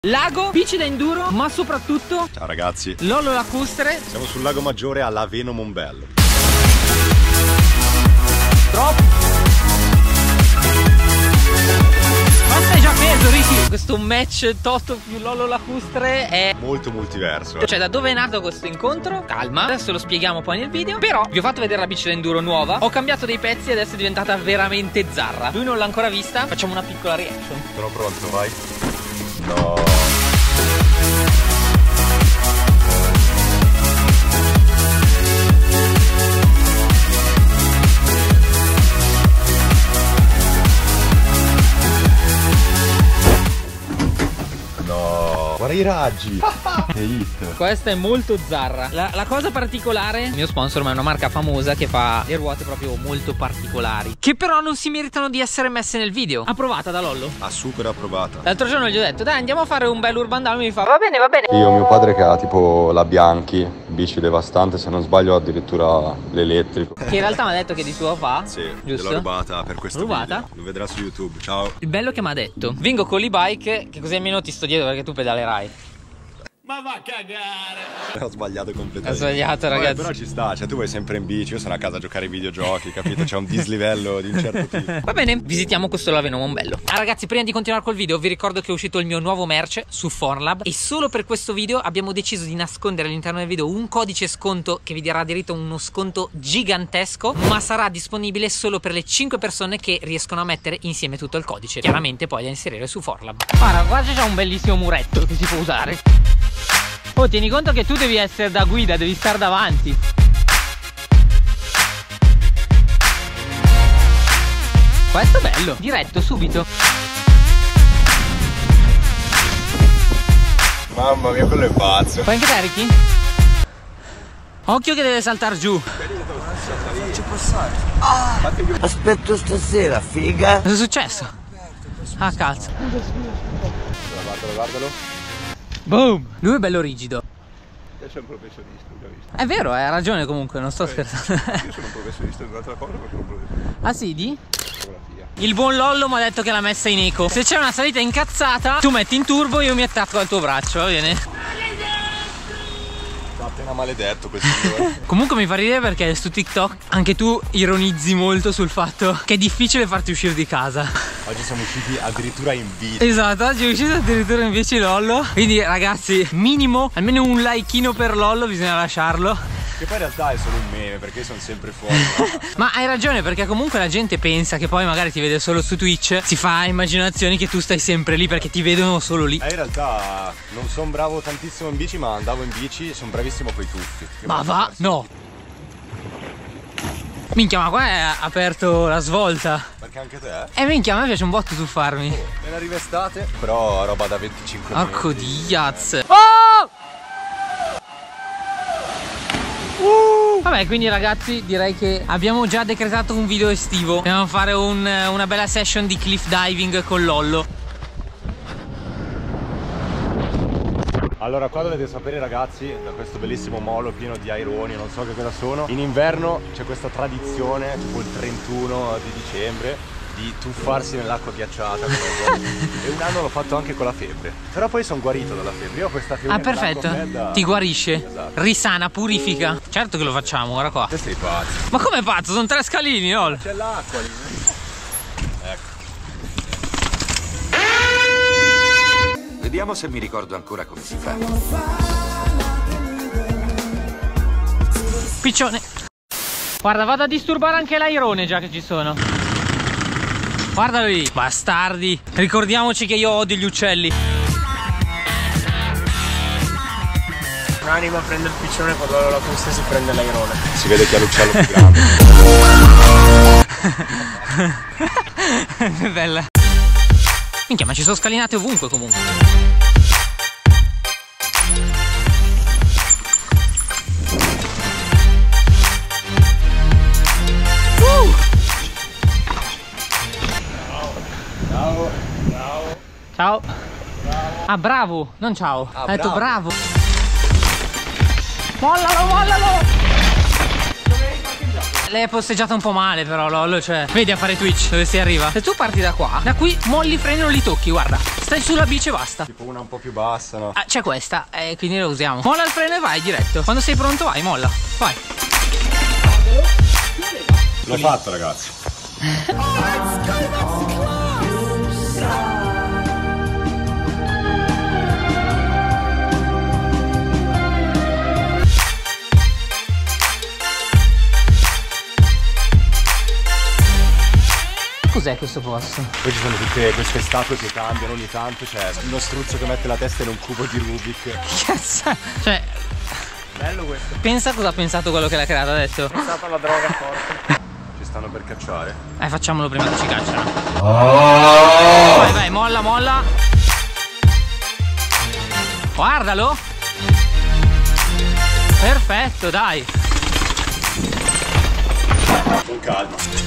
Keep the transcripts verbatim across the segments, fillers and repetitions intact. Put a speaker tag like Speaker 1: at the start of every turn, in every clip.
Speaker 1: Lago, bici da enduro, ma soprattutto...
Speaker 2: Ciao ragazzi,
Speaker 1: Lollo lacustre.
Speaker 2: siamo sul lago Maggiore a Laveno Mombello.
Speaker 1: Troppo. Ma stai già peso, Ricky. Questo match Toto più Lollo lacustre è
Speaker 2: Molto multiverso. eh.
Speaker 1: Cioè, da dove è nato questo incontro? Calma, adesso lo spieghiamo poi nel video. Però vi ho fatto vedere la bici da enduro nuova. Ho cambiato dei pezzi e adesso è diventata veramente zarra. Lui non l'ha ancora vista. Facciamo una piccola reaction.
Speaker 2: Sono pronto, vai. No. Guarda i raggi. Che hit.
Speaker 1: Questa è molto zarra. La, la cosa particolare, il mio sponsor, ma è una marca famosa che fa le ruote proprio molto particolari, che però non si meritano di essere messe nel video. Approvata da Lollo.
Speaker 2: Ah, super approvata.
Speaker 1: L'altro giorno gli ho detto dai, andiamo a fare un bel urban down. Mi fa va bene, va bene.
Speaker 2: Io ho mio padre che ha tipo la Bianchi, bici devastante, se non sbaglio addirittura l'elettrico.
Speaker 1: Che in realtà mi ha detto che di suo fa.
Speaker 2: Sì,
Speaker 1: giusto?
Speaker 2: l'ho rubata per questo
Speaker 1: Rubata?
Speaker 2: video. Lo vedrà su YouTube. Ciao.
Speaker 1: Il bello che mi ha detto: vengo con l'e-bike, che così almeno ti sto dietro perché tu pedalerai.
Speaker 3: Ma va a cagare!
Speaker 2: Ho sbagliato completamente.
Speaker 1: Ho sbagliato,
Speaker 2: Vabbè,
Speaker 1: ragazzi.
Speaker 2: però ci sta, cioè tu vai sempre in bici, io sono a casa a giocare ai videogiochi, capito? C'è un dislivello di un certo tipo.
Speaker 1: Va bene, visitiamo questo Laveno Mombello. Ah ragazzi, prima di continuare col video vi ricordo che è uscito il mio nuovo merch su Formlab. E solo per questo video abbiamo deciso di nascondere all'interno del video un codice sconto che vi darà diritto a uno sconto gigantesco, ma sarà disponibile solo per le cinque persone che riescono a mettere insieme tutto il codice, chiaramente poi da inserire su Formlab. Guarda, qua c'è un bellissimo muretto che si può usare. Oh, tieni conto che tu devi essere da guida, devi stare davanti. Questo è bello, diretto, subito.
Speaker 2: Mamma mia, quello è pazzo.
Speaker 1: Fai anche te, Ricky? Occhio che deve saltare giù.
Speaker 4: Faccio passare. Ah, aspetto stasera, figa.
Speaker 1: Cosa è successo? Ah, cazzo.
Speaker 2: Guardalo, guardalo.
Speaker 1: Boom! Lui è bello rigido.
Speaker 3: Io sono un professionista, ho già visto.
Speaker 1: È vero, hai ragione comunque, non sto scherzando.
Speaker 3: Io sono un professionista di un'altra cosa, ma sono un professionista
Speaker 1: Ah sì, di?
Speaker 3: di fotografia.
Speaker 1: Il buon Lollo mi ha detto che l'ha messa in eco. Se c'è una salita incazzata, tu metti in turbo e io mi attacco al tuo braccio, va bene?
Speaker 2: Sta appena maledetto questo signore.
Speaker 1: Comunque mi fa ridere perché su TikTok anche tu ironizzi molto sul fatto che è difficile farti uscire di casa.
Speaker 2: Oggi siamo usciti addirittura in bici.
Speaker 1: Esatto, oggi è uscito addirittura invece Lollo. Quindi ragazzi, minimo, almeno un likeino per Lollo bisogna lasciarlo.
Speaker 2: Che poi in realtà è solo un meme, perché io sono sempre fuori.
Speaker 1: Ma hai ragione, perché comunque la gente pensa che poi magari ti vede solo su Twitch, si fa immaginazioni che tu stai sempre lì perché ti vedono solo lì.
Speaker 2: Eh, in realtà non sono bravo tantissimo in bici, ma andavo in bici e sono bravissimo con i tuffi.
Speaker 1: Ma va, no. Minchia, ma qua è aperto la svolta.
Speaker 2: Perché anche te?
Speaker 1: E eh, minchia, a me piace un botto tuffarmi.
Speaker 2: Me la rivestate? Però roba da venticinque metri.
Speaker 1: Porco diaz. Oh! Uh! Vabbè, quindi ragazzi, direi che abbiamo già decretato un video estivo. Andiamo a fare un, una bella session di cliff diving con Lollo.
Speaker 2: Allora, qua dovete sapere ragazzi, da questo bellissimo molo pieno di aironi, non so che cosa sono, in inverno c'è questa tradizione, tipo il trentuno di dicembre, di tuffarsi nell'acqua ghiacciata. E un anno l'ho fatto anche con la febbre. Però poi sono guarito dalla febbre. Io ho questa febbre.
Speaker 1: Ah, perfetto.
Speaker 2: Fredda...
Speaker 1: Ti guarisce.
Speaker 2: Esatto.
Speaker 1: Risana, purifica. Certo che lo facciamo, guarda qua.
Speaker 2: Te sei pazzo.
Speaker 1: Ma come pazzo? Sono tre scalini, Lol.
Speaker 2: C'è l'acqua lì. Ecco.
Speaker 4: Vediamo se mi ricordo ancora come si fa.
Speaker 1: Piccione. Guarda, vado a disturbare anche l'airone già che ci sono. Guardalo lì, bastardi. Ricordiamoci che io odio gli uccelli.
Speaker 5: Un'anima prende il piccione, quando la costa si prende l'airone.
Speaker 2: Si vede che ha l'uccello più grande.
Speaker 1: È bella. Minchia, ma ci sono scalinate ovunque comunque. Uh!
Speaker 2: Ciao.
Speaker 5: Ciao.
Speaker 1: Ciao. Ah, bravo, non ciao.
Speaker 2: Ah,
Speaker 1: Ha detto
Speaker 2: bravo.
Speaker 1: bravo. Mollalo, mollalo. Lei è posteggiata un po' male però, Lollo, cioè. Vedi a fare Twitch dove si arriva. Se tu parti da qua, da qui molli i freni e non li tocchi, guarda. Stai sulla bici e basta.
Speaker 2: Tipo una un po' più bassa, no?
Speaker 1: Ah, c'è questa, e eh, quindi la usiamo. Molla il freno e vai diretto. Quando sei pronto vai, molla. Vai.
Speaker 2: L'ho fatto, ragazzi.
Speaker 1: Cos'è questo posto?
Speaker 2: Poi ci sono tutte queste statue che cambiano ogni tanto. C'è uno struzzo che mette la testa in un cubo di Rubik.
Speaker 1: Cazzo. Cioè,
Speaker 5: Bello questo.
Speaker 1: pensa cosa ha pensato quello che l'ha creato adesso.
Speaker 5: Ho pensato alla droga forte.
Speaker 2: Ci stanno per cacciare.
Speaker 1: Eh, facciamolo prima che ci cacciano. Oh! Vai, vai, molla, molla. Guardalo. Perfetto, dai.
Speaker 2: Con calma.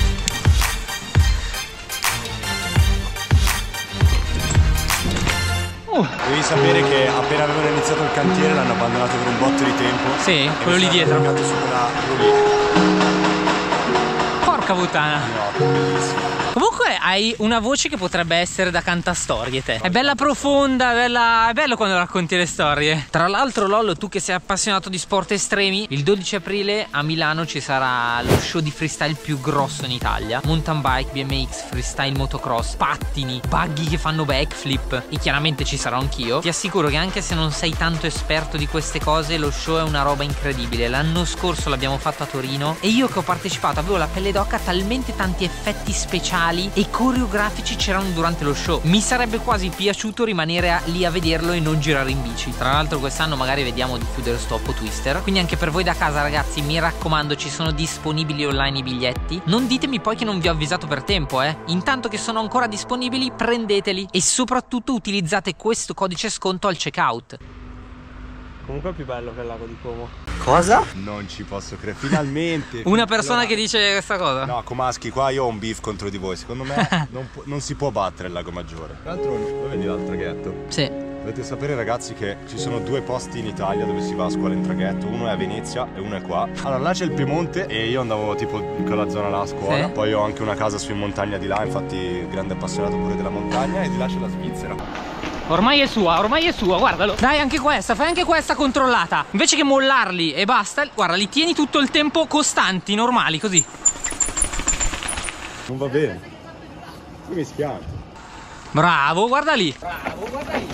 Speaker 1: Uh.
Speaker 2: Devi sapere che appena avevano iniziato il cantiere l'hanno abbandonato per un botto di tempo.
Speaker 1: Sì, quello lì dietro.
Speaker 2: Su quella lì.
Speaker 1: Porca puttana.
Speaker 2: No, bellissimo.
Speaker 1: Comunque hai una voce che potrebbe essere da cantastorie te. È bella profonda, è, bella... è bello quando racconti le storie. Tra l'altro Lollo, tu che sei appassionato di sport estremi, il dodici aprile a Milano ci sarà lo show di freestyle più grosso in Italia. Mountain bike, B M X, freestyle motocross, pattini, buggy che fanno backflip. E chiaramente ci sarò anch'io. Ti assicuro che anche se non sei tanto esperto di queste cose, lo show è una roba incredibile. L'anno scorso l'abbiamo fatto a Torino e io che ho partecipato avevo la pelle d'oca, talmente tanti effetti speciali e coreografici c'erano durante lo show. Mi sarebbe quasi piaciuto rimanere a, lì a vederlo e non girare in bici. Tra l'altro quest'anno magari vediamo di chiudere sto Oppo Twister. Quindi anche per voi da casa ragazzi, mi raccomando, ci sono disponibili online i biglietti. Non ditemi poi che non vi ho avvisato per tempo, eh. Intanto che sono ancora disponibili, prendeteli. E soprattutto utilizzate questo codice sconto al checkout.
Speaker 5: Comunque è più bello che il lago di Como.
Speaker 4: Cosa?
Speaker 2: Non ci posso credere, finalmente.
Speaker 1: Una persona
Speaker 2: allora,
Speaker 1: che dice questa cosa?
Speaker 2: No, Comaschi, qua io ho un beef contro di voi. Secondo me non, non si può battere il lago Maggiore. Tra l'altro, lo vedi dal traghetto?
Speaker 1: Sì.
Speaker 2: Dovete sapere ragazzi che ci sono due posti in Italia dove si va a scuola in traghetto. Uno è a Venezia e uno è qua. Allora là c'è il Piemonte e io andavo tipo in quella zona là a scuola.
Speaker 1: Sì.
Speaker 2: Poi ho anche una casa su in montagna di là, infatti grande appassionato pure della montagna. E di là c'è la Svizzera.
Speaker 1: Ormai è sua, ormai è sua, guardalo. Dai, anche questa, fai anche questa controllata. Invece che mollarli e basta, guarda, li tieni tutto il tempo costanti, normali, così.
Speaker 2: Non va bene. Io mi schianto.
Speaker 1: Bravo, guarda lì. Bravo, guarda lì.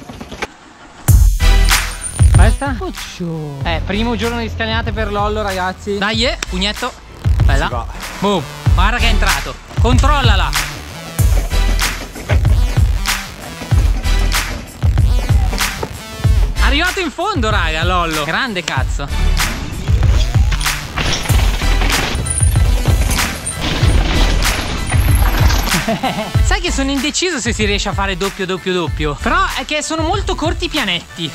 Speaker 1: Questa? Occhio. Eh, primo giorno di scalinate per Lollo, ragazzi. Dai, eh, pugnetto. Bella.
Speaker 2: Si va.
Speaker 1: Boom. Guarda che è entrato. Controllala. Arrivato in fondo, raga, Lollo. Grande cazzo. Sai che sono indeciso se si riesce a fare doppio doppio doppio. Però è che sono molto corti i pianetti.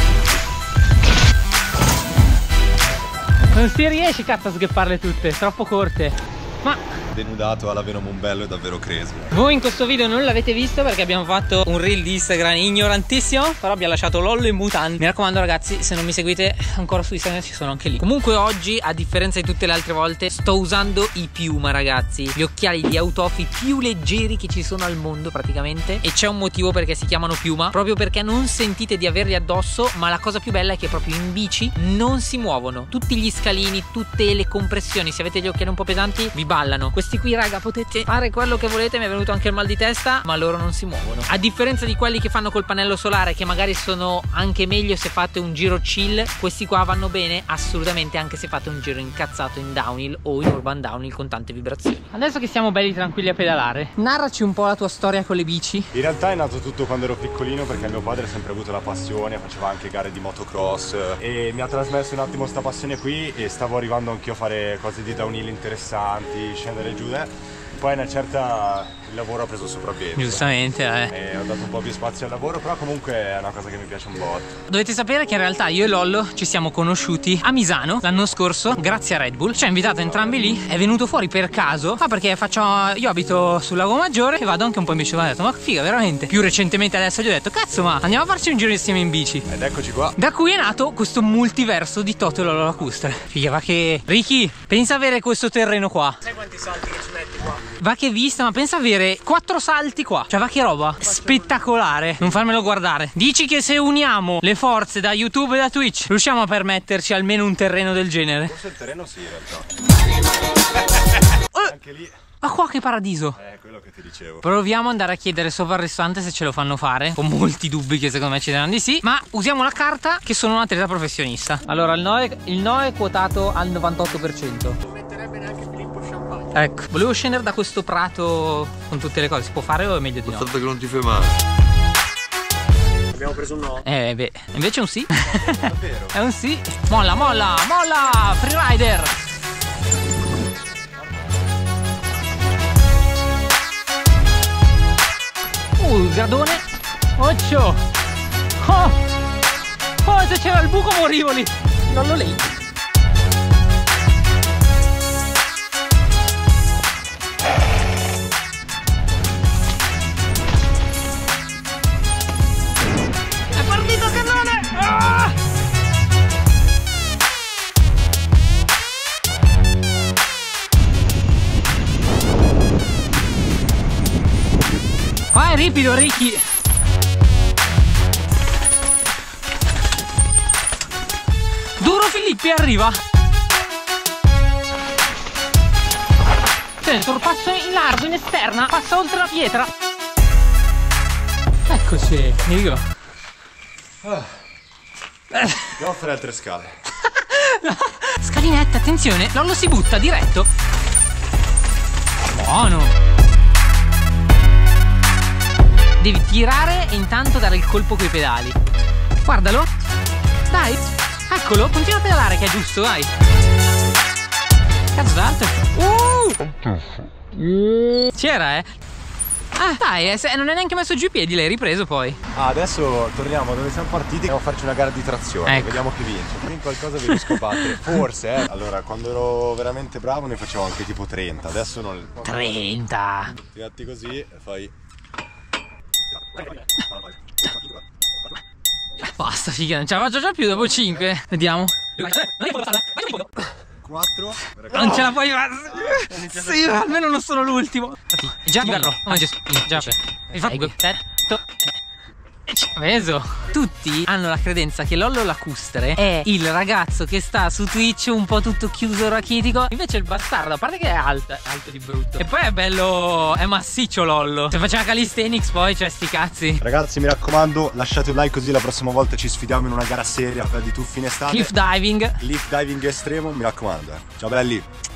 Speaker 1: Non si riesce cazzo a sghepparle tutte, troppo corte. Ma
Speaker 2: denudato alla Venom Umbello è davvero crazy.
Speaker 1: voi in questo video non l'avete visto perché abbiamo fatto un reel di Instagram ignorantissimo, però abbiamo lasciato Lollo in mutande. Mi raccomando ragazzi, se non mi seguite ancora su Instagram ci sono anche lì. Comunque oggi, a differenza di tutte le altre volte, sto usando i Puma ragazzi, gli occhiali di autofi più leggeri che ci sono al mondo praticamente. E c'è un motivo perché si chiamano Puma, proprio perché non sentite di averli addosso. Ma la cosa più bella è che proprio in bici non si muovono. Tutti gli scalini, tutte le compressioni, se avete gli occhiali un po' pesanti vi ballano. Questi qui raga potete fare quello che volete, mi è venuto anche il mal di testa, ma loro non si muovono. A differenza di quelli che fanno col pannello solare, che magari sono anche meglio se fate un giro chill, questi qua vanno bene assolutamente anche se fate un giro incazzato in downhill o in urban downhill con tante vibrazioni. Adesso che siamo belli tranquilli a pedalare, narraci un po' la tua storia con le bici.
Speaker 2: In realtà è nato tutto quando ero piccolino, perché mio padre ha sempre avuto la passione, faceva anche gare di motocross e mi ha trasmesso un attimo sta passione qui, e stavo arrivando anch'io a fare cose di downhill interessanti, scendere giù. Poi una certa il lavoro ha preso il sopravvento.
Speaker 1: Giustamente, eh.
Speaker 2: E ho dato un po' più spazio al lavoro, però comunque è una cosa che mi piace un botto.
Speaker 1: Dovete sapere che in realtà io e Lollo ci siamo conosciuti a Misano l'anno scorso grazie a Red Bull. Ci ha invitato entrambi lì, è venuto fuori per caso. Ma perché faccio, io abito sul Lago Maggiore e vado anche un po' in bici. Ho detto ma figa veramente. Più recentemente adesso gli ho detto cazzo, ma andiamo a farci un giro insieme in bici.
Speaker 2: Ed eccoci qua.
Speaker 1: Da cui è nato questo multiverso di Toto e Lollo Lacustre. Figa, ma che... Ricky, pensa avere questo terreno qua?
Speaker 5: Sai quanti soldi che ci metti qua?
Speaker 1: Va che vista, ma pensa avere quattro salti qua. Cioè va che roba spettacolare. Non farmelo guardare. Dici che se uniamo le forze da YouTube e da Twitch riusciamo a permetterci almeno un terreno del genere?
Speaker 2: Forse il terreno sì, in realtà. Anche lì.
Speaker 1: Ma qua che paradiso.
Speaker 2: Eh, quello che ti dicevo.
Speaker 1: Proviamo ad andare a chiedere sopra al ristorante se ce lo fanno fare. Ho molti dubbi che secondo me ci diranno di sì. Ma usiamo la carta che sono un atleta professionista. Allora il no è, il no è quotato al novantotto per cento.
Speaker 5: Non metterebbe neanche Filippo Champagne.
Speaker 1: Ecco, volevo scendere da questo prato con tutte le cose. Si può fare o è meglio di no?
Speaker 4: Tanto che non ti fai male.
Speaker 5: Abbiamo preso un no.
Speaker 1: Eh beh, invece è un sì.
Speaker 2: Davvero?
Speaker 1: È un sì. Molla, molla, molla, freerider. Uh, il gradone. Occhio. Oh, oh, se c'era il buco morivo lì. Non lo lei. È partito il cannone. Ah! Qua è ripido, Ricky. Duro Filippi arriva. C'è sorpasso in largo, in esterna. Passa oltre la pietra. Eccoci. Dico.
Speaker 2: Ah. Devo fare altre scale.
Speaker 1: No. Scalinetta, attenzione. Lollo si butta diretto. Buono. Devi tirare e intanto dare il colpo coi pedali. Guardalo. Dai. Eccolo. Continua a pedalare che è giusto, vai. Cazzo d'alto. Uh. C'era, eh. Ah, dai, eh, non è neanche messo giù i piedi, l'hai ripreso poi.
Speaker 2: Ah, adesso torniamo dove siamo partiti. Andiamo a farci una gara di trazione. Ecco. Vediamo chi vince. Quindi qualcosa vi riesco a battere. Forse, eh. Allora, quando ero veramente bravo ne facevo anche tipo trenta. Adesso non.
Speaker 1: trenta.
Speaker 2: Ti gatti così e fai.
Speaker 1: Basta, figa, non ce la faccio già più dopo cinque. Vediamo.
Speaker 2: quattro.
Speaker 1: Non ce la puoi fare. Sì, almeno non sono l'ultimo. Già verrò. Già c'è. Veso. Tutti hanno la credenza che Lollo Lacustre è il ragazzo che sta su Twitch un po' tutto chiuso, rachitico. Invece il bastardo, a parte che è alto, è alto di brutto. E poi è bello, è massiccio Lollo. Se faceva calisthenics poi, cioè sti cazzi.
Speaker 2: Ragazzi, mi raccomando, lasciate un like così la prossima volta ci sfidiamo in una gara seria di tuffi in estate.
Speaker 1: Cliff diving.
Speaker 2: Cliff diving estremo, mi raccomando. Eh. Ciao belli.